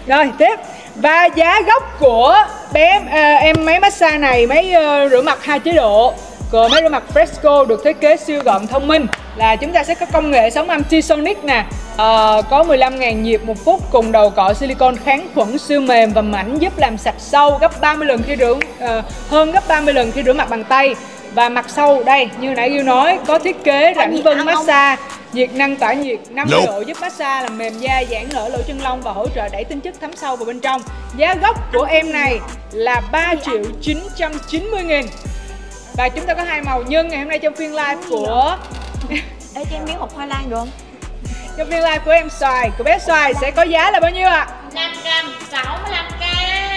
Rồi tiếp. Và giá gốc của bé em máy massage này, máy rửa mặt 2 chế độ, rồi máy rửa mặt Fresco được thiết kế siêu gọn thông minh, là chúng ta sẽ có công nghệ sóng âm T-Sonic nè, có 15.000 nhịp một phút, cùng đầu cọ silicon kháng khuẩn siêu mềm và mảnh, giúp làm sạch sâu gấp 30 lần khi hơn gấp 30 lần khi rửa mặt bằng tay. Và mặt sâu đây như nãy Gil nói có thiết kế rãnh vân massage, nhiệt năng tỏa nhiệt 50 độ, giúp massage làm mềm da, giãn nở lỗ chân lông và hỗ trợ đẩy tinh chất thấm sâu vào bên trong. Giá gốc của em này là 3.990.000. Và chúng ta có 2 màu, nhưng ngày hôm nay trong phiên live của Ê, cho em miếng hộp khoai lang được không? trong phiên live của em Xoài, của bé Xoài sẽ có giá là bao nhiêu ạ? 565k.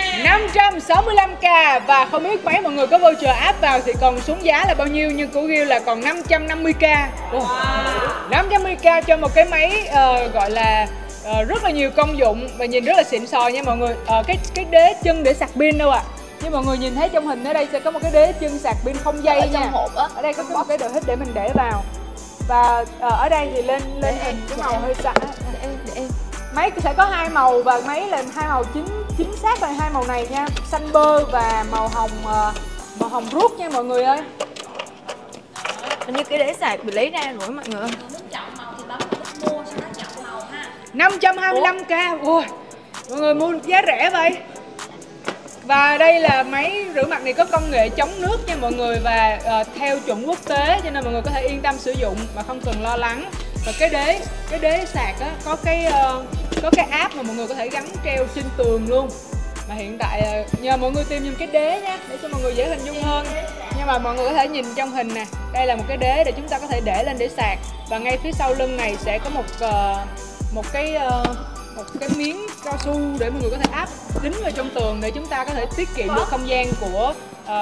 565k. Và không biết mấy mọi người có voucher áp vào thì còn xuống giá là bao nhiêu, nhưng của Gil là còn 550k. 550k cho một cái máy gọi là rất là nhiều công dụng và nhìn rất là xịn sò nha mọi người. Cái đế chân để sạc pin đâu ạ? Như mọi người nhìn thấy trong hình ở đây sẽ có một cái đế chân sạc pin không dây nha. Hộp á. Ở đây có một cái đồ hít để mình để vào. Và ở đây thì lên hình cái màu hơi sẵn. Để em. Máy sẽ có 2 màu và máy là 2 màu chính xác là 2 màu này nha, xanh bơ và màu hồng ruốc nha mọi người ơi. Hình như cái đế sạc bị lấy ra rồi mọi người ơi. Muốn chọn màu thì bấm nút mua, sau đó chọn màu ha. 525k. Ui, mọi người mua được giá rẻ vậy. Và đây là máy rửa mặt này có công nghệ chống nước nha mọi người, và theo chuẩn quốc tế, cho nên mọi người có thể yên tâm sử dụng mà không cần lo lắng. Và cái đế sạc á, có cái app mà mọi người có thể gắn treo trên tường luôn. Mà hiện tại nhờ mọi người tìm những cái đế nha, để cho mọi người dễ hình dung hơn. Nhưng mà mọi người có thể nhìn trong hình nè, đây là một cái đế để chúng ta có thể để lên để sạc. Và ngay phía sau lưng này sẽ có một cái miếng cao su để mọi người có thể áp đính vào trong tường, để chúng ta có thể tiết kiệm được không gian của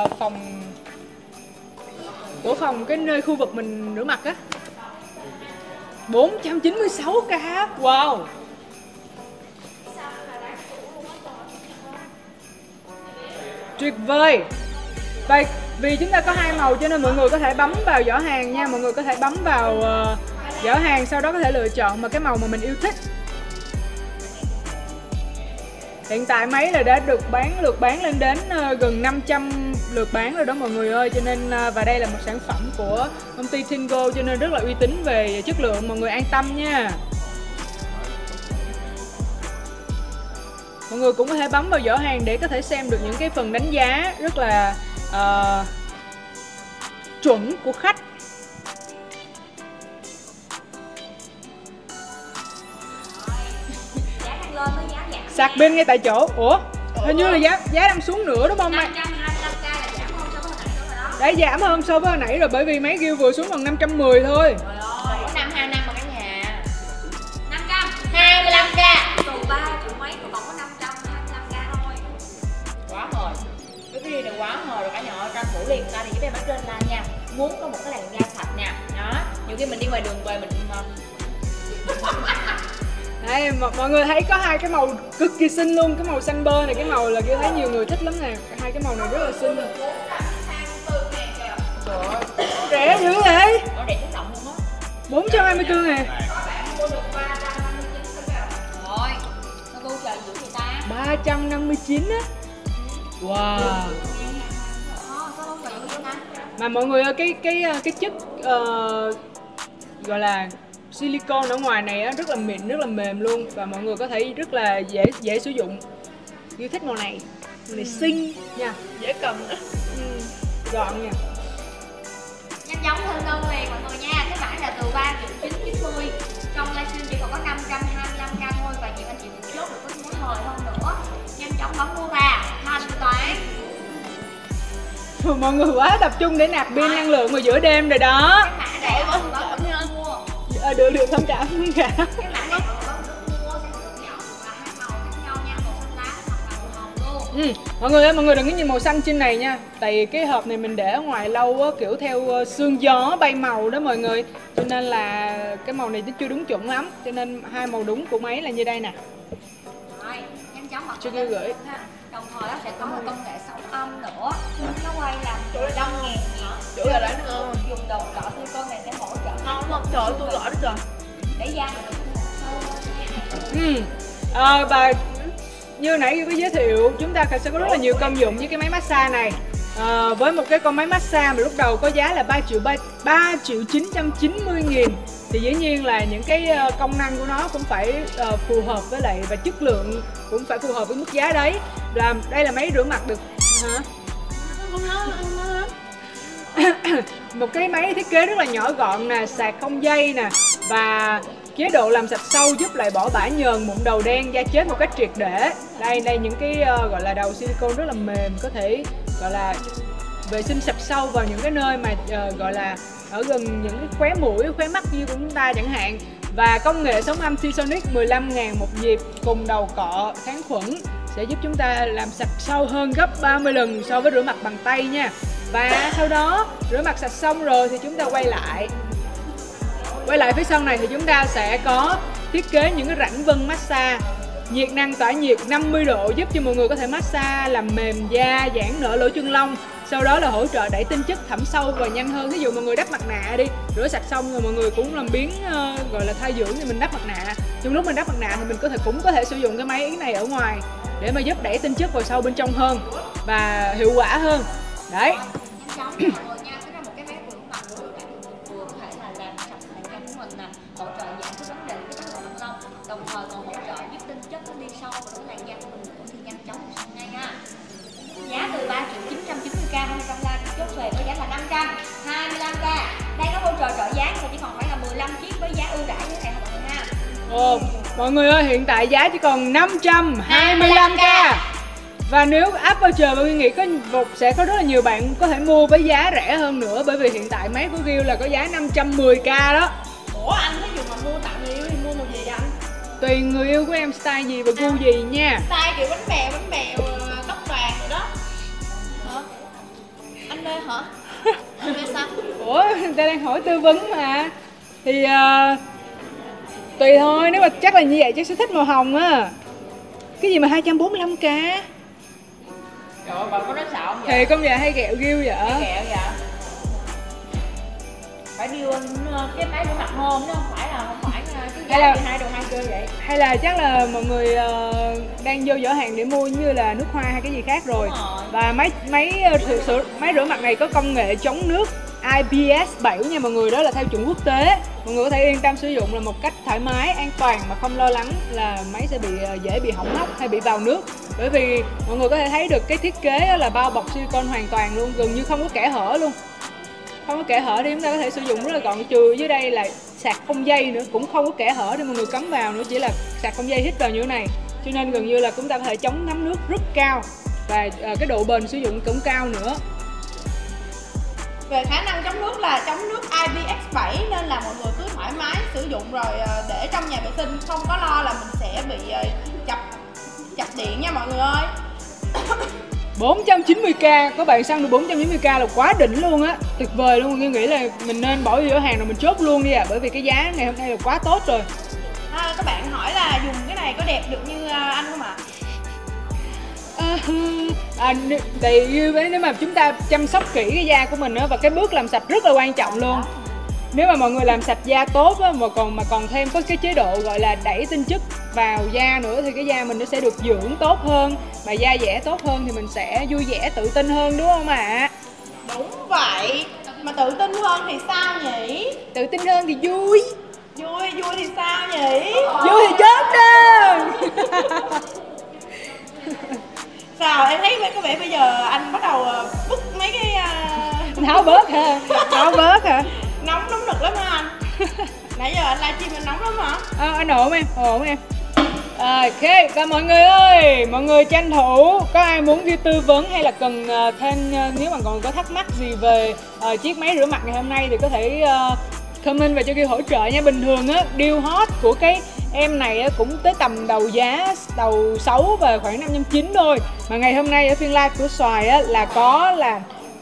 phòng cái nơi khu vực mình rửa mặt á. 496k. Wow. Tuyệt vời. Và vì chúng ta có 2 màu cho nên mọi người có thể bấm vào giỏ hàng nha. Mọi người có thể bấm vào giỏ hàng, sau đó có thể lựa chọn mà cái màu mà mình yêu thích. Hiện tại máy là đã được lượt bán lên đến gần 500 lượt bán rồi đó mọi người ơi. Cho nên và đây là một sản phẩm của công ty Tingo, cho nên rất là uy tín về chất lượng, mọi người an tâm nha. Mọi người cũng có thể bấm vào giỏ hàng để có thể xem được những cái phần đánh giá rất là chuẩn của khách. Sạc pin ngay tại chỗ. Ủa? Hình như là giá đang xuống nữa đúng không? 525k là giảm hơn so với hồi nãy rồi đó. Đã giảm hơn so với hồi nãy rồi, bởi vì máy Gil vừa xuống còn 510 thôi. Trời ơi, có 525 mà cả nhà. 525k. Từ 3 triệu mấy mà còn có 525k thôi. Quá hời. Cái video này quá hời rồi cả nhà ơi, tranh thủ liền ta thì giúp em bắt trên lên nha. Muốn có một cái làn da sạch nè. Đó, nhiều khi mình đi ngoài đường về mình Đây, mọi người thấy có 2 cái màu cực kỳ xinh luôn. Cái màu xanh bơ này, cái màu là Gil thấy nhiều người thích lắm nè. 2 cái màu này rất là xinh. Rẻ dữ vậy? nó đẹp cái trọng luôn á. 424 ngàn. Mua được 359 rồi. Nó cô trời dữ người ta. 359 á. Wow. Có trời dữ người ta. Mà mọi người ơi, cái chất gọi là silicon ở ngoài này á, rất là mịn, rất là mềm luôn, và mọi người có thể rất là dễ sử dụng. Yêu thích màu này xinh nha, dễ cầm, gọn nha. Nhanh chóng hơn đơn liền mọi người nha. Cái mã là từ 3.990. Trong livestream chỉ còn có 525k thôi, và nhiều anh chị cũng chốt được có giá hời hơn nữa. Nhanh chóng bấm mua và thanh toán. Mọi người quá tập trung để nạp pin năng lượng vào giữa đêm rồi đó. Cái mã này bấm mua. Được thông cảm không cả. Cái mã này mua sẽ được chọn là 2 màu khác nhau nha, màu xanh lá hoặc là màu hồng luôn. Mọi người ơi, mọi người đừng có nhìn màu xanh trên này nha. Tại vì cái hộp này mình để ở ngoài lâu á, kiểu theo sương gió bay màu đó mọi người. Cho nên là cái màu này nó chưa đúng chuẩn lắm. Cho nên 2 màu đúng của máy là như đây nè. Rồi, nhanh chóng Chưa kêu gửi. Đồng thời nó sẽ có một công nghệ sóng âm nữa. Nó quay làm 15.000 nhịp. Chỗ là đánh không? Dùng đầu cọ silicon này sẽ hỗ trợ Không, trời ơi, tôi gọi đó trời. để da mình được sâu hơn. Và như nãy có giới thiệu, chúng ta sẽ có rất là nhiều công dụng với cái máy massage này. Với một cái con máy massage mà lúc đầu có giá là 3.990.000 thì dĩ nhiên là những cái công năng của nó cũng phải phù hợp với lại, và chất lượng cũng phải phù hợp với mức giá đấy. Đây là máy rửa mặt được hả? Một cái máy thiết kế rất là nhỏ gọn nè, sạc không dây nè, và chế độ làm sạch sâu giúp lại bỏ bã nhờn, mụn đầu đen, da chết một cách triệt để. Đây những cái gọi là đầu silicone rất là mềm, có thể gọi là vệ sinh sạch sâu vào những cái nơi mà gọi là ở gần những cái khóe mũi, khóe mắt như của chúng ta chẳng hạn. Và công nghệ sóng âm Seasonic 15.000 một nhịp cùng đầu cọ kháng khuẩn sẽ giúp chúng ta làm sạch sâu hơn gấp 30 lần so với rửa mặt bằng tay nha. Và sau đó rửa mặt sạch xong rồi thì chúng ta quay lại phía sau này thì chúng ta sẽ có thiết kế những cái rãnh vân massage nhiệt năng tỏa nhiệt 50 độ, giúp cho mọi người có thể massage làm mềm da, giãn nở lỗ chân lông. Sau đó là hỗ trợ đẩy tinh chất thẩm sâu và nhanh hơn. Ví dụ mọi người đắp mặt nạ đi, rửa sạch xong rồi mọi người cũng làm biến gọi là thay dưỡng thì mình đắp mặt nạ. Trong lúc mình đắp mặt nạ thì mình cũng có thể sử dụng cái máy này ở ngoài để mà giúp đẩy tinh chất vào sâu bên trong hơn và hiệu quả hơn. Đấy. Vừa có thể là làm sạch làn da của mình nè, hỗ trợ giảm cái vấn đề cái tắc động lông, đồng thời còn hỗ trợ giúp tinh chất nó đi sâu vào cái làn da của mình nữa thì nhanh chóng xong ngay ha. Giá từ 3.990.000 200 like chốt về có giá là 525.000. Đây có hỗ trợ trợ giá nhưng mà chỉ còn phải là 15 chiếc với giá ưu đãi như thế này mọi người ha. Mọi người ơi, hiện tại giá chỉ còn 525.000. Và nếu app voucher và Nguyên nghĩ sẽ có rất là nhiều bạn có thể mua với giá rẻ hơn nữa, bởi vì hiện tại máy của Gil là có giá 510.000 đó. Ủa anh thấy dùng mà mua tặng người yêu thì mua màu gì vậy anh? Tùy người yêu của em style gì và gu gì nha. Style kiểu bánh bèo tóc vàng rồi đó. Hả? Anh đây hả? Anh đây sao? Ủa, người ta đang hỏi tư vấn mà. Thì tùy thôi, nếu mà chắc là như vậy chắc sẽ thích màu hồng á. Cái gì mà 245.000? Trời ơi, bà có nói xạo không vậy? Thì công vậy hay ghẹo Gil vậy? Ghẹo vậy? Phải điêu cái máy rửa mặt hôm chứ không phải cái giá hai đồ hai cơ vậy. Hay là chắc là mọi người đang vô giỏ hàng để mua như là nước hoa hay cái gì khác rồi. Và máy rửa mặt này có công nghệ chống nước IPS7 nha mọi người, đó là theo chuẩn quốc tế. Mọi người có thể yên tâm sử dụng là một cách thoải mái, an toàn mà không lo lắng là máy sẽ dễ bị hỏng hóc hay bị vào nước. Bởi vì mọi người có thể thấy được cái thiết kế là bao bọc silicone hoàn toàn luôn, gần như không có kẽ hở luôn. Không có kẽ hở thì chúng ta có thể sử dụng rất là gọn, trừ dưới đây là sạc không dây nữa, cũng không có kẽ hở để mọi người cắm vào nữa, chỉ là sạc không dây hít vào như thế này. Cho nên gần như là chúng ta có thể chống thấm nước rất cao và cái độ bền sử dụng cũng cao nữa. Về khả năng chống nước là chống nước IPX7 nên là mọi người cứ thoải mái sử dụng rồi để trong nhà vệ sinh, không có lo là mình sẽ bị chập điện nha mọi người ơi. 490.000, có bạn săn được 490.000 là quá đỉnh luôn á, tuyệt vời luôn. Tôi nghĩ là mình nên bỏ vô hàng rồi mình chốt luôn đi bởi vì cái giá ngày hôm nay là quá tốt rồi. Các bạn hỏi là dùng cái này có đẹp được như anh không ạ? Thì nếu mà chúng ta chăm sóc kỹ cái da của mình á, và cái bước làm sạch rất là quan trọng luôn. Nếu mà mọi người làm sạch da tốt á, mà còn thêm có cái chế độ gọi là đẩy tinh chất vào da nữa thì cái da mình nó sẽ được dưỡng tốt hơn, mà da dẻ tốt hơn thì mình sẽ vui vẻ tự tin hơn, đúng không ạ? Đúng vậy, mà tự tin hơn thì sao nhỉ? Tự tin hơn thì vui. Vui thì sao nhỉ? Vui thì chết đó. Sao em thấy có vẻ bây giờ anh bắt đầu bứt mấy cái Tháo bớt hả? Tháo bớt hả? Nóng nực lắm hả anh? Nãy giờ anh livestream anh nóng lắm hả? Anh ổn em. Ok, và mọi người ơi, mọi người tranh thủ, có ai muốn ghi tư vấn hay là cần thêm, nếu mà còn có thắc mắc gì về chiếc máy rửa mặt ngày hôm nay thì có thể comment và cho ghi hỗ trợ nha. Bình thường á, deal hot của cái em này á, cũng tới tầm đầu 6 và khoảng 590 thôi. Mà ngày hôm nay ở phiên live của Xoài á, là có là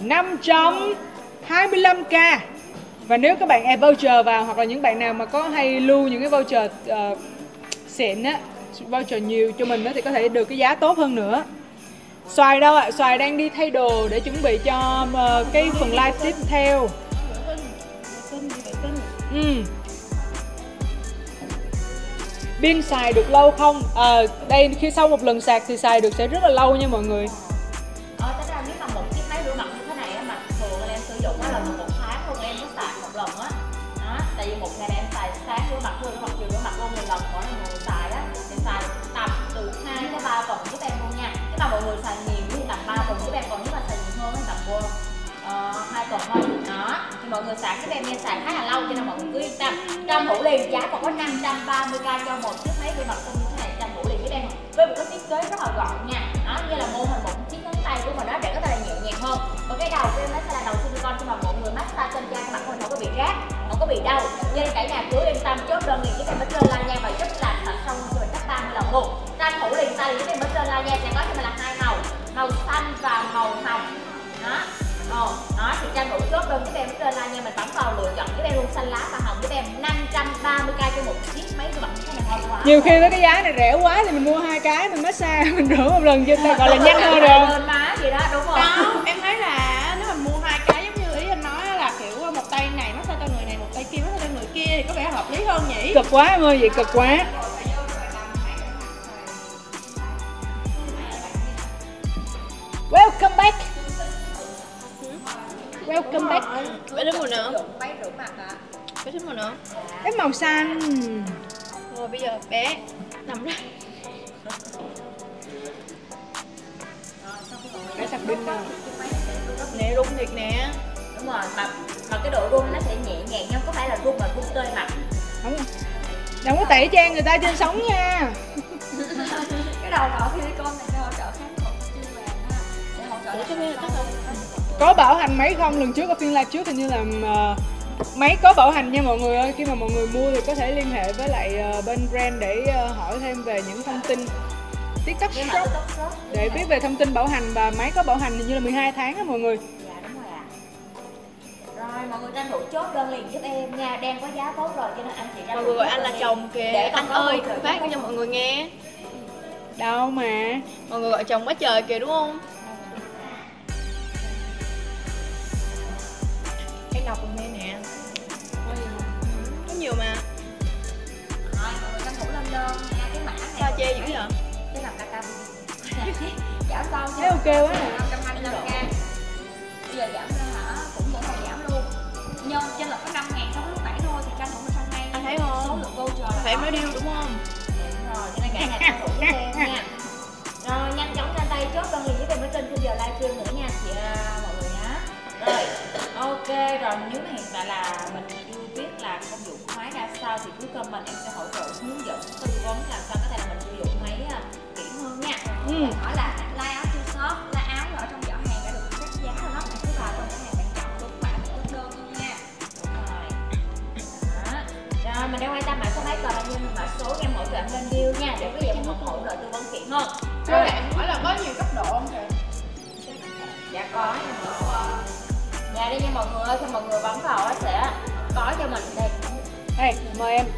525.000. Và nếu các bạn add voucher vào, hoặc là những bạn nào mà có hay lưu những cái voucher xịn á, voucher nhiều cho mình á, thì có thể được cái giá tốt hơn nữa. Xoài đâu ạ? Xoài đang đi thay đồ để chuẩn bị cho cái phần live tiếp theo. pin xài được lâu không? Đây khi sau một lần sạc thì xài được sẽ rất là lâu nha mọi người. Tính ra nếu mà một chiếc máy rửa mặt như thế này á, mà thường là em sử dụng á là một tháng luôn em mới xài một lần á. Đó, tại vì một ngày em xài sáng rửa mặt luôn, hoặc chiều rửa mặt luôn, 10 lần mỗi người xài á, em xài tầm từ 2 đến 3 tuần giúp em luôn nha. Nếu mà mọi người xài nhiều thì tầm 3 tuần giúp em, còn nếu mà xài nhiều hơn thì tầm 2 tuần thôi. Đó, thì mọi người xài giúp em nha, xài khá là lâu cho nên mọi người cứ yên tâm. Trong hũ liền giá còn có 530k cho một chiếc máy rửa mặt như thế này, trong hũ liền giúp em với một cái thiết kế rất là gọn nha. Đó, như là mô hình một chiếc ngón tay của mình đó, để có thể là nhẹ nhàng hơn. Còn cái đầu của em nó sẽ là đầu silicone cho mà mọi người massage trên da mặt mình không có bị rát, không có bị đau. Cho nên cả nhà cứ yên tâm, chốt đơn liền giúp em ở trên la nha và giúp làm sạch xong cho mình gấp 30 lần luôn. Tranh thủ liền tay giúp em ở trên la nha sẽ có cho mình là 2 màu, màu xanh và màu hồng. Đó, thì tranh thủ chốt đơn giúp em ở trên la nha, mình bấm vào lựa chọn giúp em luôn, xanh lá và hồng giúp em. 530k cho một chiếc máy rửa mặt như thế này ngon quá. Nhiều khi với cái giá này rẻ quá thì mình mua 2 cái mình massage mình rửa một lần cho gọi là nhanh hơn được. Lên má gì đó, đúng không? Đó, em thấy là nếu mình mua 2 cái giống như ý anh nói là kiểu một tay này massage cho người này, một tay kia massage cho người kia thì có vẻ hợp lý hơn nhỉ? Cực quá em ơi, vậy cực quá. Welcome back. Welcome back. Bé đến mùa nữa. Máy rửa mặt ạ. Bé đến mùa nữa. Cái màu xanh. Rồi bây giờ bé nằm ra. Để sạc pin nào. Nè rung thiệt nè. Đúng rồi, mà cái độ rung nó sẽ nhẹ nhàng nhưng có phải là rung mà rung tơi mặt. Đừng có tẩy trang người ta trên sóng nha. Cái đầu đỏ silicone này sẽ hỗ trợ kháng khuẩn siêu vàng ha, để hỗ trợ cho bé là Có bảo hành máy không? Lần trước ở phiên live trước hình như là máy có bảo hành nha mọi người ơi. Khi mà mọi người mua thì có thể liên hệ với lại bên brand để hỏi thêm về những thông tin TikTok Shop để biết về thông tin bảo hành, và máy có bảo hành hình như là 12 tháng á mọi người. Dạ đúng rồi ạ. Rồi mọi người tranh thủ chốt đơn liền giúp em nha, đang có giá tốt rồi cho nên anh chị ra. Mọi người gọi anh là chồng kìa. Để Anh ơi, thử phát cho mọi người nghe. Đâu mà. Mọi người gọi chồng quá trời kìa đúng không? Em đọc cùng nghe nè. Có nhiều mà. Rồi mọi người tranh thủ lên đơn nha, cái mã này. Sao chê dữ vậy? Cái làm KK giảm xong Thấy ok quá nè. 525k. Bây giờ giảm ra hả? Cũng vẫn còn giảm luôn. Nhân trên là có 5.000 so với lúc nãy thôi thì tranh thủ mình sang ngay. Anh thấy không? Số lượng voucher là phải mới điêu đúng không? Rồi, cho nên cả nhà tranh thủ giúp em nha. Rồi, nhanh chóng nhanh tay chốt đơn liền giúp em ở trên khung giờ livestream nữa nha chị mọi người nhé. Rồi, ok rồi, nếu mà hiện tại là mình chưa biết là công dụng của máy ra sao thì cứ comment em sẽ hỗ trợ hướng dẫn tư vấn làm sao có thể là mình sử dụng máy kỹ hơn nha. Hỏi là like áo chưa shop, like áo ở trong giỏ hàng đã được set giá rồi đó, bạn cứ vào trong cái hàng bạn chọn đúng mã bạn chốt đơn luôn nha. Rồi, mình đang quan tâm mã số máy, còn là như mã số em hỗ trợ em lên deal nha, để có gì em hỗ trợ tư vấn kỹ hơn. Rồi bạn hỏi là có nhiều cấp độ không kìa? Dạ có nha. Dạ đây nha mọi người ơi, khi mọi người bấm vào sẽ có cho mình đây. Đây, mời em.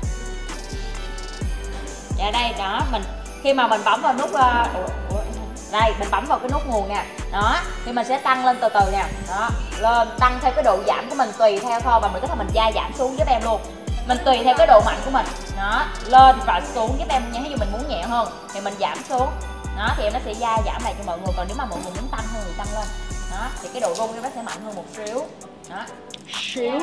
Dạ đây đó, mình khi mà mình bấm vào nút đây, mình bấm vào cái nút nguồn nè. Đó, thì mình sẽ tăng lên từ từ nè. Đó, lên tăng theo cái độ giảm của mình tùy theo thôi, và mình có thể mình gia giảm xuống giúp em luôn. Mình tùy theo cái độ mạnh của mình. Đó, lên và xuống giúp em nha. Ví dụ mình muốn nhẹ hơn thì mình giảm xuống. Đó, thì em nó sẽ gia giảm lại cho mọi người. Còn nếu mà mọi người muốn tăng hơn thì tăng lên. Đó, thì cái độ rung nó sẽ mạnh hơn một xíu. Đó. Xíu.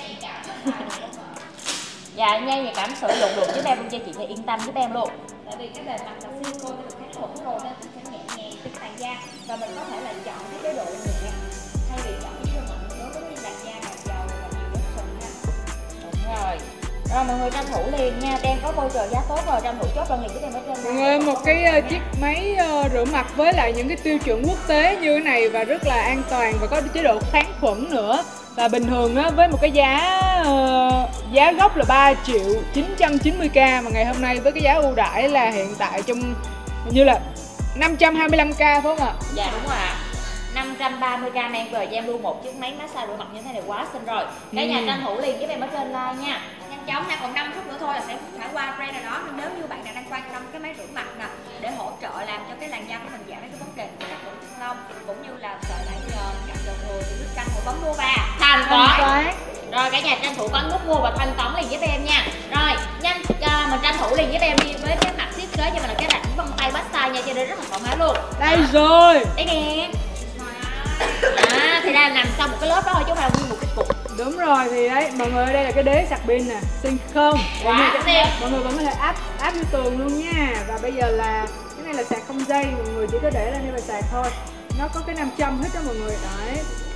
Dạ nha, nhạy cảm sử dụng được giúp em luôn cho chị thì yên tâm giúp em luôn. Tại vì cái bề mặt là silicone nó được kháng khuẩn rồi nên cũng sẽ nhẹ nhàng trên làn da, và mình có thể là chọn cái độ nhẹ thay vì chọn cái độ mạnh đối với làn da càng dầu và nhiều vết sừng nha. Đúng rồi. Rồi mọi người tranh thủ liền nha, đang có voucher giá tốt rồi, tranh thủ chốt đơn liền giúp em ở trên. Mọi người, một cái chiếc máy rửa mặt với lại những cái tiêu chuẩn quốc tế như thế này và rất là an toàn và có chế độ kháng khuẩn nữa. Và bình thường á, với một cái giá gốc là 3.990k mà ngày hôm nay với cái giá ưu đãi là hiện tại trong hình như là 525k phải không ạ? Dạ đúng rồi ạ. 530k mang về cho em luôn một chiếc máy massage rửa mặt như thế này quá xinh rồi. Cả nhà tranh thủ liền giúp em ở trên like nha. Nhanh chóng nha, còn 5 phút nữa thôi là sẽ phải qua brand nào đó. Nên nếu như bạn nào đang quan tâm cái máy rửa mặt nè, để hỗ trợ làm cho cái làn da của mình giảm cái vấn đề của thăng long cũng như là sợi lại nhờn, cặn dầu người thì cứ tranh thủ bấm mua và thanh toán. Rồi cả nhà tranh thủ bấm nút mua và thanh toán liền giúp em nha. Rồi nhanh mình tranh thủ liền với em đi với cái mặt thiết kế cho mình là cái rãnh vân tay massage nha, cho nên rất là thoải mái luôn. Đây rồi. Đây nè. Thì ra nằm sau một cái lớp đó thôi chứ không phải là nguyên một cái cục. Đúng rồi, thì đấy mọi người, đây là cái đế sạc pin nè, xinh không? Wow, mọi người vẫn có thể áp vô tường luôn nha. Và bây giờ là cái này là sạc không dây, mọi người chỉ có để lên đây và sạc thôi. Nó có cái 500 hết đó mọi người, đấy.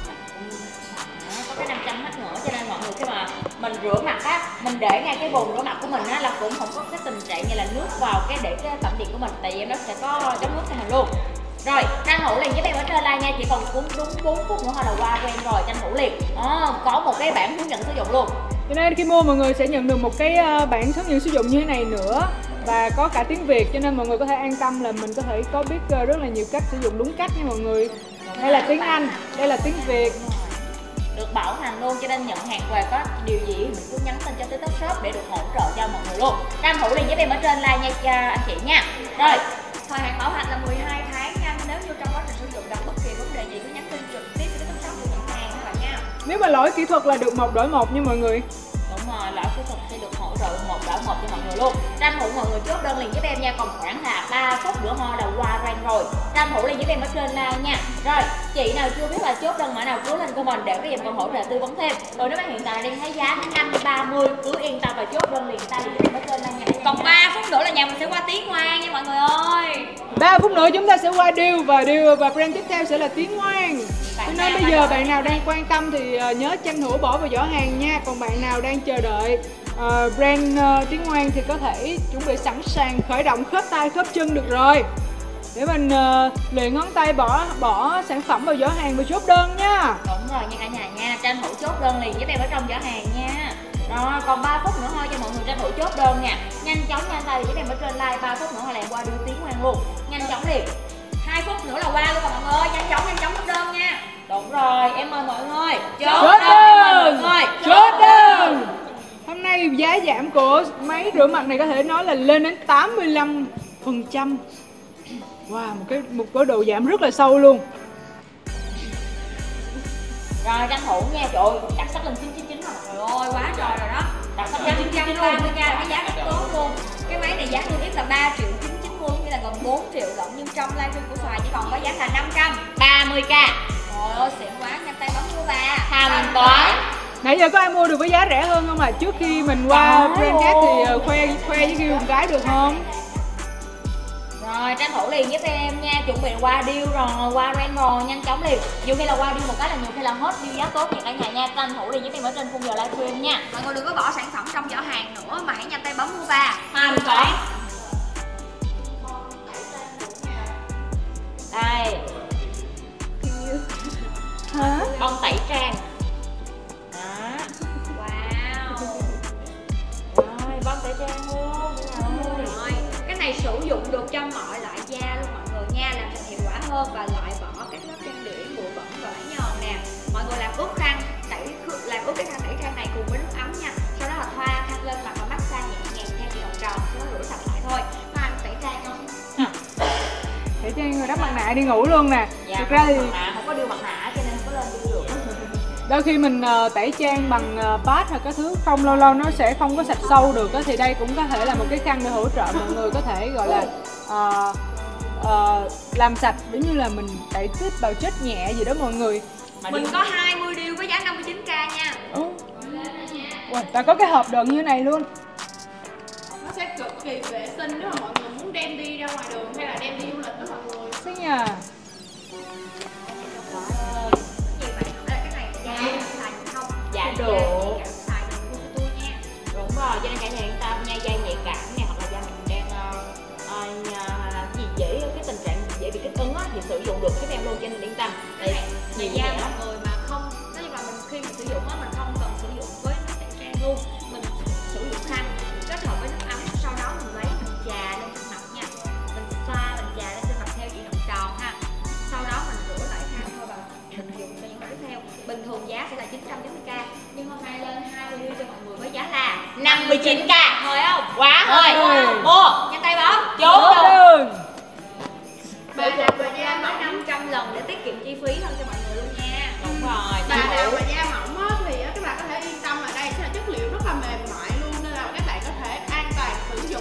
Có cái 500 hết nữa, cho nên mọi người khi mà mình rửa mặt á, mình để ngay cái bồn rửa mặt của mình á là cũng không có cái tình trạng như là nước vào cái để cái tẩm điện của mình, tại vì em nó sẽ có chống nước cho mình luôn. Rồi, tranh thủ liền với em ở trên like nha, chỉ còn đúng 4 phút nữa thôi là qua quen rồi, tranh thủ liền. Có một cái bảng hướng dẫn sử dụng luôn. Cho nên khi mua mọi người sẽ nhận được một cái bảng hướng dẫn sử dụng như thế này nữa. Và có cả tiếng Việt, cho nên mọi người có thể an tâm là mình có thể có biết rất là nhiều cách sử dụng đúng cách nha mọi người. Đây là tiếng Anh, đây là tiếng Việt. Được bảo hành luôn, cho nên nhận hàng về có điều gì mình cứ nhắn tin cho TikTok Shop để được hỗ trợ cho mọi người luôn. Tranh thủ liền với em ở trên like nha anh chị nha. Rồi, thời hạn bảo hành là 12 tháng nha. Nếu như trong quá trình sử dụng gặp bất kỳ vấn đề gì cứ nhắn tin trực tiếp cho TikTok Shop để nhận hàng các bạn nha. Nếu mà lỗi kỹ thuật là được 1 đổi 1 nha mọi người. Đúng rồi, lỗi kỹ thuật sẽ được hỗ trợ 1 đổi 1 cho mọi người luôn. Tranh thủ mọi người chốt đơn liền với em nha, còn khoảng là 3 phút nữa thôi là qua rank rồi. Tranh thủ liền với em ở trên like nha. Rồi, chị nào chưa biết là chốt đơn mã nào cứ lên của mình để các em còn hỗ trợ tư vấn thêm. Rồi nếu mà hiện tại đang thấy giá 530 cứ yên tâm và chốt đơn liền ta liền với em ở trên like nha. Còn 3 phút nữa là nhà mình sẽ qua Tiếng Ngoan nha mọi người ơi. 3 phút nữa chúng ta sẽ qua deal và brand tiếp theo sẽ là Tiếng Ngoan. Cho nên bây giờ bạn nào đang quan tâm thì nhớ tranh thủ bỏ vào giỏ hàng nha. Còn bạn nào đang chờ đợi brand Tiếng Ngoan thì có thể chuẩn bị sẵn sàng khởi động khớp tay khớp chân được rồi, để mình luyện ngón tay bỏ sản phẩm vào giỏ hàng và chốt đơn nha. Đúng rồi nha cả nhà nha, tranh thủ chốt đơn liền với em ở trong giỏ hàng nha. Rồi còn 3 phút nữa thôi cho mọi người tranh thủ chốt đơn nha. Nhanh chóng nhanh tay với em ở trên like, 3 phút nữa thôi là em qua đưa Tiếng Ngoan luôn. Nhanh chóng liền. 2 phút nữa là qua luôn mọi người ơi, nhanh chóng chốt đơn nha. Đúng rồi, em mời mọi người chốt đơn. Chốt đơn. Hôm nay giá giảm của máy rửa mặt này có thể nói là lên đến 85%. Wow, một cái độ giảm rất là sâu luôn. Rồi tranh thủ nha, trời ơi, đặt sắc lên 999 rồi mọi người ơi, quá trời rồi đó. Đặt sắc lên 930 nha, cái giá rất tốt luôn. Cái máy này giá niêm yết là 3.990, nghĩa là gần 4 triệu lận, nhưng trong livestream của Xoài chỉ còn có giá là 530k. Trời ơi, xịn quá, nhanh tay bấm mua và thanh toán. Nãy giờ có ai mua được với giá rẻ hơn không? Trước khi mình qua brand khác thì khoe với Ghiêu một cái được không? Rồi tranh thủ liền giúp em nha, chuẩn bị qua deal rồi, qua brand rồi, nhanh chóng liền. Nhiều khi là qua deal một cái là nhiều khi là hết deal giá tốt nha cả nhà nha. Tranh thủ liền giúp em ở trên khung giờ livestream nha. Mọi người đừng có bỏ sản phẩm trong giỏ hàng nữa mà hãy nhanh tay bấm mua và thanh toán. Đây. Hả? Bông tẩy trang. Đó. Wow. Rồi, bông tẩy trang luôn. Rồi, cái này sử dụng được cho mọi loại da luôn mọi người nha, làm sạch hiệu quả hơn và loại bỏ các lớp trang điểm, bụi bẩn và bã nhờn nè. Mọi người làm ướt khăn cái khăn tẩy trang này cùng với nước ấm nha. Sau đó là thoa khăn lên mặt và massage nhẹ nhàng theo kiểu vòng tròn, sau đó rửa sạch lại thôi. Có anh tẩy trang không? Để cho người đắp mặt nạ đi ngủ luôn nè. Dạ, thực ra thì không có đưa mặt nạ cho nên không có lên đưa được. Đôi khi mình tẩy trang bằng pad hoặc các thứ không, lâu lâu nó sẽ không có sạch sâu được đó, thì đây cũng có thể là một cái khăn để hỗ trợ mọi người có thể gọi là làm sạch, giống như là mình tẩy tiếp bào chết nhẹ gì đó mọi người. Mình có 20 deal với giá 59k nha. Wow, ta có cái hộp đựng như này luôn. Nó sẽ cực kỳ vệ sinh nếu mà mọi người muốn đem đi ra ngoài đường hay là đem đi du lịch đó mọi người. Xinh nha. Dạ được. Xài được của tôi nha. Đúng rồi, cho nên cả nhà yên tâm nha, da nhạy cảm nè, hoặc là da mình đang dễ cái tình trạng dễ bị kích ứng á thì sử dụng được giúp em luôn, cho nên yên tâm. Đây nhiều da mọi người mà không, nói chung là mình khi mình sử dụng á mình không cần sử dụng với nước tẩy trang luôn, mình sử dụng khăn kết hợp với nước ấm, sau đó mình lấy mình chà lên trên mặt nha, mình xoa mình chà lên trên mặt theo kiểu vòng tròn ha, sau đó mình rửa lại khăn thôi và mình dùng cho những mặt tiếp theo. Bình thường giá sẽ là 990k, nhưng hôm nay lên 20 deal cho mọi người với giá là 59k thôi không? Quá thôi. Mua, nhanh tay bấm, chốt đơn. Bà nào mà da mỏng 500 lần để tiết kiệm chi phí hơn cho mọi người luôn nha. Đúng rồi. Bà nào mà da mỏng á thì các bạn có thể yên tâm là đây sẽ là chất liệu rất là mềm mại luôn, nên là các bạn có thể an toàn sử dụng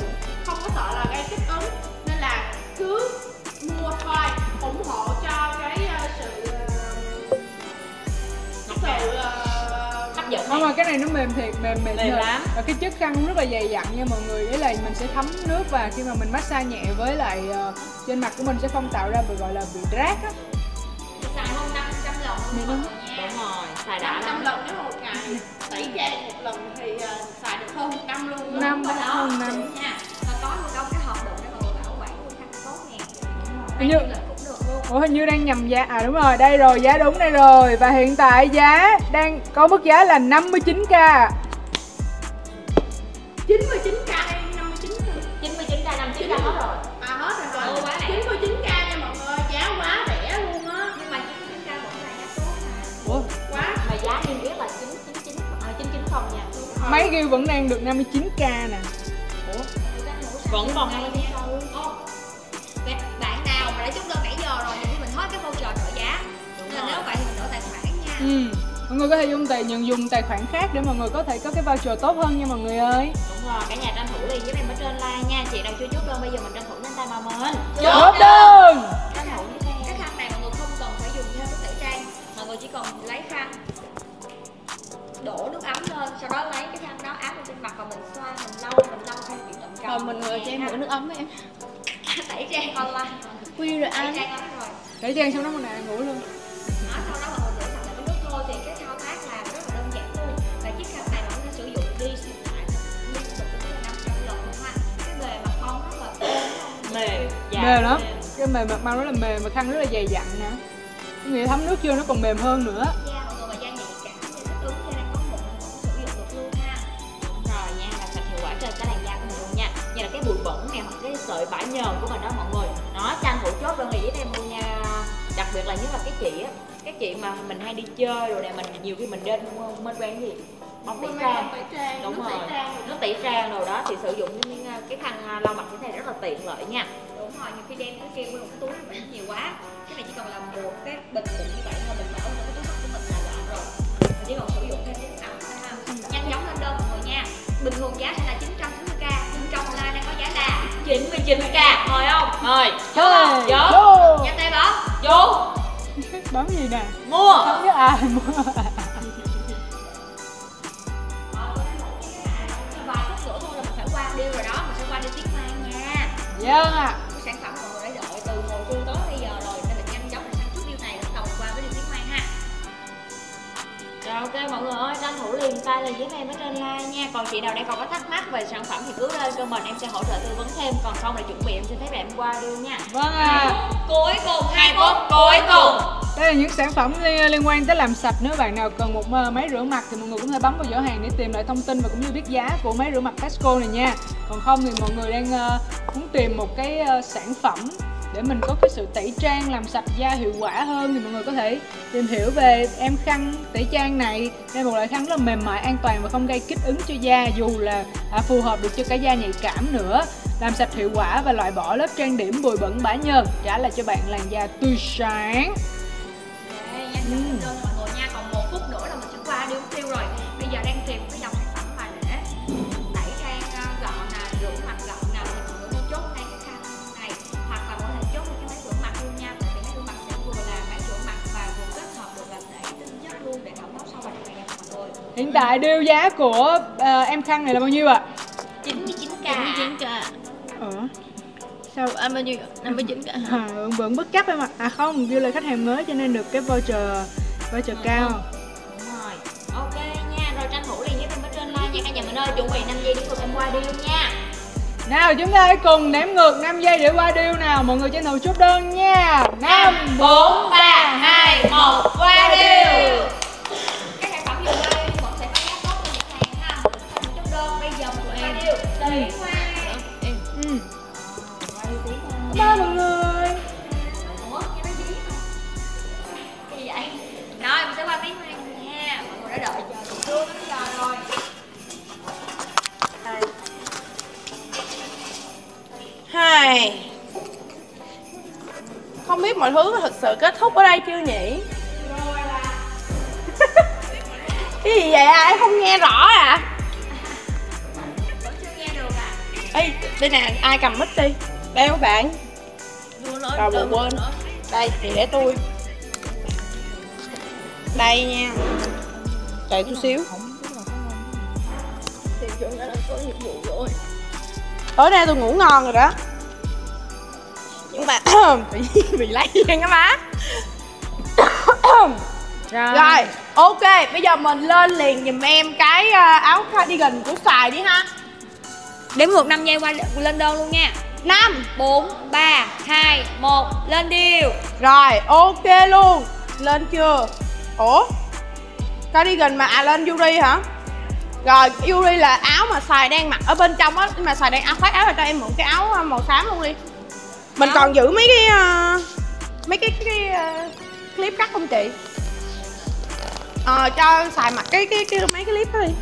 Không mà cái này nó mềm thiệt, mềm lắm. Và cái chất khăn cũng rất là dày dặn nha mọi người. Đấy là mình sẽ thấm nước và khi mà mình massage nhẹ với lại trên mặt của mình sẽ không tạo ra bị gọi là bị rát á. Xài hơn 500 lần luôn nha. Đúng rồi, xài đã 500 lần nếu một ngày tẩy trang một lần thì xài được hơn 1 năm luôn. 5 Đó, hơn 5. nha. Và có một cái hộp đựng để mọi người bảo quản luôn khăn tốt nè. Hình như cũng được luôn. Ủa hình như đang nhầm giá. À đúng rồi, đây rồi, giá đúng đây rồi. Và hiện tại giá đang có mức giá là 59k. 99k hay 59k? 99k, 59k hết rồi. À hết rồi. Ừ, quá rẻ. 99k nha mọi người, giá quá rẻ luôn á. Nhưng mà 99k vẫn là giá tốt mà. Ủa, Quá. Mà giá niêm yết là 990 nha. máy ghiêu vẫn đang được 59k nè. Vẫn còn 20 bạn nào mà đã chốt đơn nãy giờ rồi thì mình hết cái voucher trợ giá. Nên là nếu vậy thì mình đổi tài khoản nha. Mọi người có thể dùng tài khoản khác để mọi người có thể có cái voucher tốt hơn nha mọi người ơi. Đúng rồi, cả nhà tranh thủ liền với em ở trên like nha. Chị nào chưa chốt đơn bây giờ mình tranh thủ nhanh tay mà mình. Chốt đơn. Tranh thủ như thế. Cái khăn này mọi người không cần phải dùng theo cái tẩy trang, mọi người chỉ cần lấy khăn đổ nước ấm lên, sau đó lấy cái khăn đó áp lên trên mặt và mình xoa, mình lau theo kiểu chậm chậm. Rồi mình cho em rửa nước ấm với em. Tẩy trang online. Quy rồi Tẩy anh. trang online rồi. Để trang xong đó mình nè ngủ luôn. Đó, sau đó mọi người rửa sạch lại với nước thôi thì cái thao tác làm rất là đơn giản luôn. Và chiếc khăn này mọi người sử dụng đi sử lại liên tục đến 500 lần luôn ha. Cái bề mặt con rất là Mềm, Mềm lắm. Cái mềm mặt mau rất là mềm và khăn rất là dày dặn nè. Cái nghĩa thấm nước vô nó còn mềm hơn nữa. da mọi người mà da nhạy cảm thì thích ứng da đang có mụn mình cũng sử dụng được luôn ha. Đúng rồi nha, làm sạch hiệu quả trên cái làn da của mình luôn nha. Như là cái bụi bẩn này hoặc cái sợi vải nhờn của mình đó mọi người. Nó tranh thủ chốt đơn này với em luôn nha. Đặc biệt là nhất là cái chị á, cái chị mà mình hay đi chơi rồi nè, mình nhiều khi mình lên bên quen gì bông tẩy trang, đúng rồi, nước tẩy trang rồi đó thì sử dụng cái khăn lau mặt như thế này rất là tiện lợi nha. Đúng rồi, nhiều khi đem cái kia với một cái túi mình nhiều quá. Cái này chỉ cần làm một cái bình bụng như vậy thôi, mình bỏ vào cái túi sách của mình là gọn rồi. Mình chỉ còn sử dụng thêm cái áo thôi ha. Nhanh chóng lên đơn mọi người nha. Bình thường giá sẽ là 990k, nhưng trong online đang có giá là 99k, mời không? Mời. Thôi, Vô. vô. nhanh tay bó. Vô. Bấm gì nè? Mua. Không biết ai mua. Vài phút nữa thôi là mình phải qua deal rồi đó, mình sẽ qua deal tiếp mang nha. Vâng ạ. Cái sản phẩm mọi người đã đợi từ hồi trưa tới bây giờ rồi nên là nhanh chóng để sản xuất deal này bắt đầu qua với deal tiếp mang ha. Rồi ok mọi người ơi, tranh thủ liền tay lên với em ở trên like nha. Còn chị nào đang còn có thắc mắc về sản phẩm thì cứ lên comment, em sẽ hỗ trợ tư vấn thêm. Còn không là chuẩn bị em xin phép em qua đưa nha. Vâng ạ. Cuối cùng 2 phút cuối cùng. Đây là những sản phẩm liên quan tới làm sạch. Nếu bạn nào cần một máy rửa mặt thì mọi người cũng thể bấm vào giỏ hàng để tìm lại thông tin và cũng như biết giá của máy rửa mặt Fesco này nha. Còn không thì mọi người đang muốn tìm một cái sản phẩm để mình có cái sự tẩy trang làm sạch da hiệu quả hơn thì mọi người có thể tìm hiểu về em khăn tẩy trang này. Đây là một loại khăn rất là mềm mại, an toàn và không gây kích ứng cho da, dù là phù hợp được cho cả da nhạy cảm nữa. Làm sạch hiệu quả và loại bỏ lớp trang điểm bụi bẩn bã nhờn, trả lại cho bạn làn da tươi sáng. nhanh chóng đơn mọi người nha, còn 1 phút nữa là mình sẽ qua deal tiêu rồi. Bây giờ đang tìm cái dòng sản phẩm mà để tẩy trang gọn nè, rửa mặt gọn nè thì mọi người nên chốt ngay cái khăn này, hoặc là mọi người chốt cái máy rửa mặt luôn nha. Tại vì máy rửa mặt sẽ vừa là máy rửa mặt và vừa kết hợp được là để tinh chất luôn để đậm máu sâu vào trong này mọi người. Hiện tại deal giá của em khăn này là bao nhiêu ạ? 99k. 99k. Sao Bao nhiêu? 59k. vẫn bất chấp em ạ. À không, deal là khách hàng mới cho nên được cái voucher cao. Đúng rồi. Ok nha, rồi tranh thủ liền với em ở trên like nha cả nhà mình ơi. Chuẩn bị 5 giây để cùng em qua deal nha. Nào chúng ta hãy cùng đếm ngược 5 giây để qua deal nào. Mọi người tranh thủ chốt đơn nha. 5, 4, 3, 2, 1, qua deal. Cái sản phẩm vừa qua deal vẫn sẽ có giá tốt cho khách hàng ha. Không chốt đơn bây giờ mình qua deal. Tới qua. Bye mọi người. Ủa, cái nó dí hả? Cái gì vậy? Rồi, mình sẽ qua tiếng mang nha. Mọi người đã đợi chờ từ trưa tới giờ rồi. Hai. Không biết mọi thứ thực sự kết thúc ở đây chưa nhỉ? Rồi là Cái gì vậy à? Em không nghe rõ à? vẫn chưa nghe được à? Ê, đây nè, ai cầm mic đi. Đây các bạn. Rồi buồn quên. Đây, thì để tôi. Đây nha. Chờ chút xíu. Trường đã làm tốt nhiệm vụ rồi. Tối nay tôi ngủ ngon rồi đó. Nhưng mà bị lây lên á má. Rồi, ok, bây giờ mình lên liền giùm em cái áo cardigan của Xài đi ha. Đếm ngược 5 giây qua lên đơn luôn nha. 5 4 3 2 1 lên deal. Rồi, ok luôn. Lên chưa? Ủa? Cardigan mà lên Yuri hả? Rồi, Yuri là áo mà Xài đang mặc ở bên trong á. Nhưng mà Xài đang khoác áo rồi cho em mượn cái áo màu xám luôn đi. Mình còn giữ mấy cái clip cắt không chị? Cho Xài mặc mấy cái clip đó đi.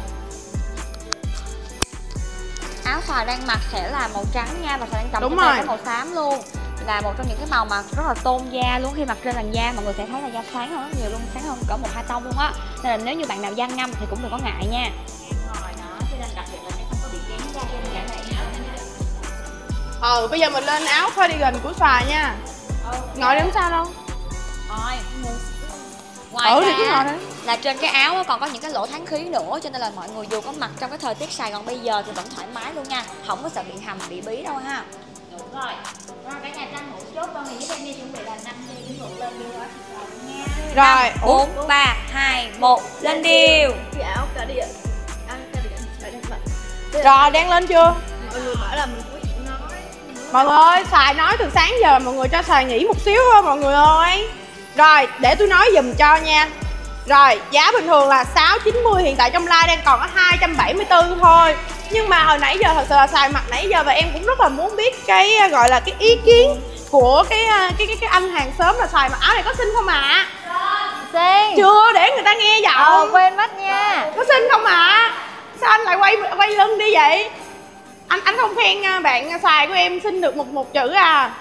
Áo Xài đang mặc sẽ là màu trắng nha, và Xài đang cầm Đúng cái rồi. cái màu xám luôn. Là một trong những cái màu mà rất là tôn da luôn. Khi mặc trên làn da mọi người sẽ thấy là da sáng hơn rất nhiều luôn, sáng hơn cỡ 1-2 tông luôn á. Nên là nếu như bạn nào da ngăm thì cũng đừng có ngại nha. Rồi đó, cho nên đặc biệt là sẽ không có bị dán da trên cái này. Bây giờ mình lên áo cardigan của Xài nha. Ngồi đi không sao đâu. Rồi. Ngoài Thì cứ ngồi ra đấy. là trên cái áo á còn có những cái lỗ thoáng khí nữa, cho nên là mọi người dù có mặc trong cái thời tiết Sài Gòn bây giờ thì vẫn thoải mái luôn nha, không có sợ bị hầm bị bí đâu ha. Đúng rồi. Rồi cả nhà tranh thủ chốt con này với em đi, chuẩn bị là 5 giây đến ngược lên đưa nha. Rồi, 4 3 2 1 lên deal. Cái áo cardigan Xài đang mặc. Rồi, đang lên chưa? Mọi người bảo là mình quý nói. Mọi người ơi, Xài nói từ sáng giờ, mọi người cho Xài nghỉ một xíu thôi mọi người ơi. Rồi, để tôi nói giùm cho nha. Rồi, giá bình thường là 690, hiện tại trong live đang còn có 274 thôi. Nhưng mà hồi nãy giờ thật sự là Xài mặc nãy giờ và em cũng rất là muốn biết cái gọi là cái ý kiến của cái anh hàng xóm là Xài mặc áo này có xinh không ạ? Xinh. Chưa, để người ta nghe giọng. Quên mất nha. Có xinh không ạ? Sao anh lại quay lưng đi vậy? Anh không khen bạn Xài của em xinh được một chữ à?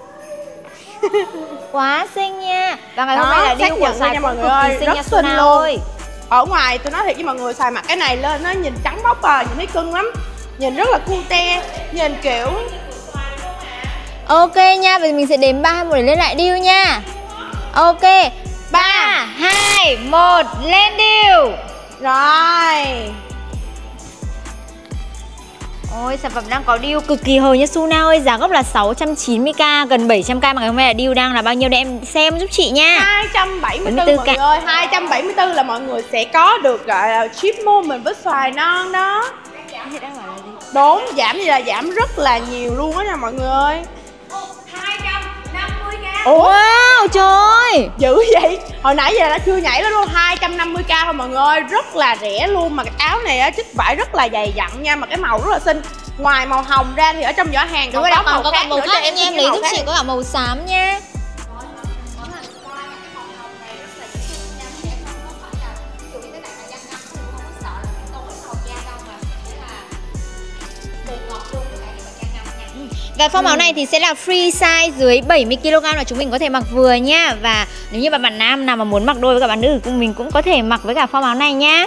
Quá xinh nha. Và ngày Đó, hôm nay là xác deal của nhận Xài nha mọi cũng người cực ơi, kỳ xinh rất nha xinh Suna luôn. ơi. Ở ngoài tôi nói thiệt với mọi người, Xài mặc cái này lên nó nhìn trắng bóc à, nhìn thấy cưng lắm. Nhìn rất là cute, nhìn kiểu Ok nha, vậy mình sẽ đếm 3 2 1 để lên lại deal nha. Ok. 3 2 1 lên deal. rồi. Ôi, sản phẩm đang có deal cực kỳ hời nha Suna ơi. Giá gốc là 690k, gần 700k. Mà ngày hôm nay là deal đang là bao nhiêu để em xem giúp chị nha. 274 mọi người ơi, 274 là mọi người sẽ có được gọi là chip moment với xoài non đó. Đúng, giảm gì là giảm rất là nhiều luôn á nha mọi người ơi. 250k. Ủa? Wow, trời ơi. Dữ vậy. Hồi nãy giờ đã chưa nhảy lên luôn, 250k thôi mọi người ơi, rất là rẻ luôn. Mà cái áo này á, chích vải rất là dày dặn nha, mà cái màu rất là xinh. Ngoài màu hồng ra thì ở trong giỏ hàng còn có màu khác nữa cho em nha. Em lấy giúp chị có cả màu xám nha. Và form áo này thì sẽ là free size dưới 70kg là chúng mình có thể mặc vừa nha. Và nếu như bạn nam nào mà muốn mặc đôi với cả bạn nữ thì mình cũng có thể mặc với cả form áo này nhá.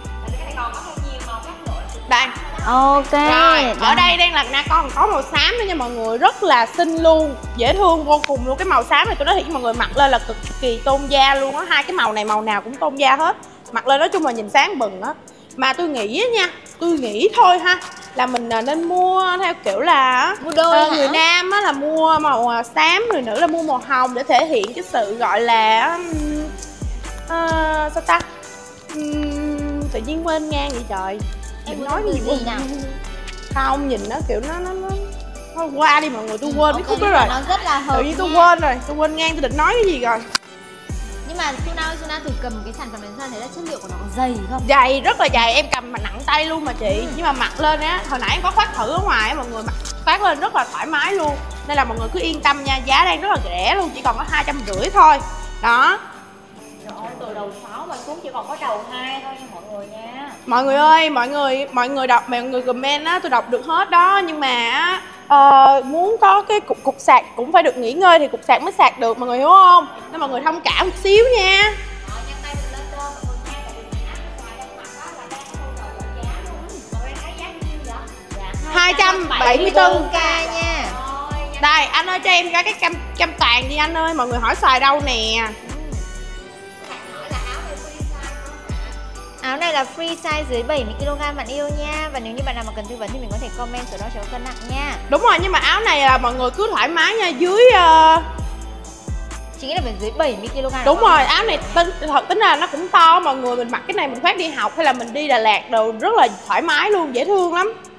Đây. Ok. Rồi, ở đây đang là con có màu xám nữa nha mọi người, rất là xinh luôn, dễ thương vô cùng luôn. Cái màu xám này tôi nói thiệt với mọi người, mặc lên là cực kỳ tôn da luôn á. Hai cái màu này màu nào cũng tôn da hết. Mặc lên nói chung là nhìn sáng bừng á. Mà tôi nghĩ nha, tôi nghĩ thôi ha, là mình nên mua theo kiểu là mua đôi người nam á là mua màu xám, người nữ là mua màu hồng để thể hiện cái sự gọi là sao ta, tự nhiên quên ngang vậy trời. Em nói gì nào? Không, nhìn nó kiểu nó qua đi mọi người, tôi quên cái khúc đó rồi. Nó rất là hợp. Tự nhiên tôi quên rồi, tôi quên ngang tôi định nói cái gì rồi. Nhưng mà Suna thử cầm cái sản phẩm này ra thấy là chất liệu của nó có dày không? Dày, rất là dày, em cầm mà nặng tay luôn mà chị. Nhưng mà mặc lên á, hồi nãy em có khoác thử ở ngoài á mọi người, mặc khoác lên rất là thoải mái luôn. Nên là mọi người cứ yên tâm nha, giá đang rất là rẻ luôn, chỉ còn có 250 thôi. Đó. Trời ơi, từ đầu 6 mà xuống chỉ còn có đầu 2 thôi nha mọi người nha. Mọi người ơi, mọi người đọc, mọi người comment á, tôi đọc được hết đó. Nhưng mà muốn có cái cục sạc cũng phải được nghỉ ngơi thì cục sạc mới sạc được, mọi người hiểu không? Nên mọi người thông cảm một xíu nha. 274k nha. Đây, anh ơi cho em cái cam toàn đi anh ơi, mọi người hỏi xài đâu nè. Áo này là free size dưới 70kg bạn yêu nha. Và nếu như bạn nào mà cần tư vấn thì mình có thể comment số đo chiều cân nặng nha. Đúng rồi, nhưng mà áo này là mọi người cứ thoải mái nha. Dưới Chị nghĩ là phải dưới 70kg. đúng rồi, áo này tính ra nó cũng to. Mọi người mình mặc cái này mình khoác đi học hay là mình đi Đà Lạt đồ rất là thoải mái luôn, dễ thương lắm.